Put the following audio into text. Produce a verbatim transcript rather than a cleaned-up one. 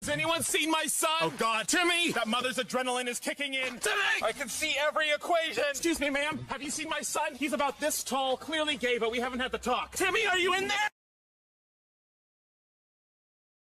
Has anyone seen my son? Oh, God. Timmy! That mother's adrenaline is kicking in. Timmy! I can see every equation. Excuse me, ma'am. Have you seen my son? He's about this tall, clearly gay, but we haven't had the talk. Timmy, are you in there?